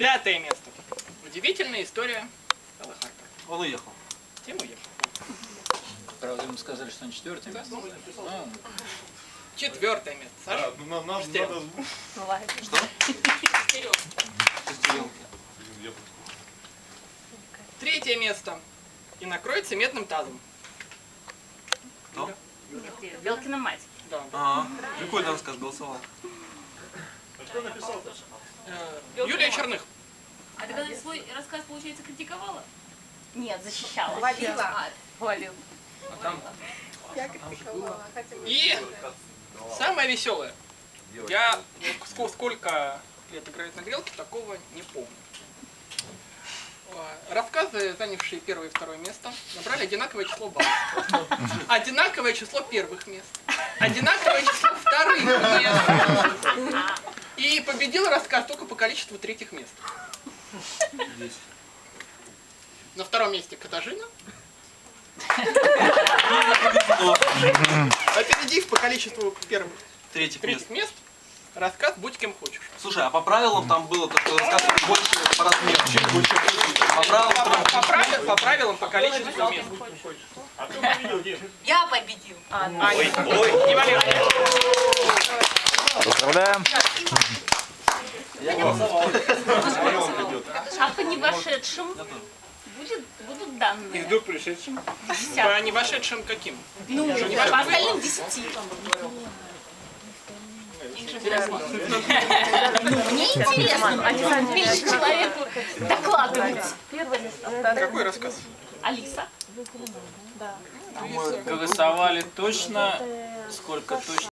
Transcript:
5-е место. Удивительная история Стеллы Харпер. Он уехал. Тим уехал. Правда, ему сказали, что он 4-е место. 4-е место. Саша? Нам надо... Что? Шестеренки. 3-е место. И накроется медным тазом. Кто? Белкина мать. Да. Ага. Какой там сказ голосовал? Кто написал-то? Юлия Черных. А ты когда свой рассказ, получается, критиковала? Нет, защищала. Хвалила. Хвалил. Я критиковала. И самое веселое. Я сколько лет играю на грелке, такого не помню. Рассказы, занявшие 1-е и 2-е место, набрали одинаковое число баллов. Одинаковое число 1-х мест. Одинаковое число 2-х мест. И победил рассказ только по количеству 3-х мест. На 2-м месте Катажина. Опередив по количеству 3-х мест, рассказ «Будь кем хочешь». Слушай, а по правилам там было то, что рассказ больше по размеру, чуть больше. По правилам По правилам, по количеству мест. А кто победил, Дим? Я победил. Не валяй. Поздравляем. Я голосовал. А по невошедшим будут данные. Иду пришедшим. По невошедшим каким? Ну, по остальным 10. Мне интересно, а не человеку докладывать. Какой рассказ? Алиса. Мы голосовали точно, сколько точно.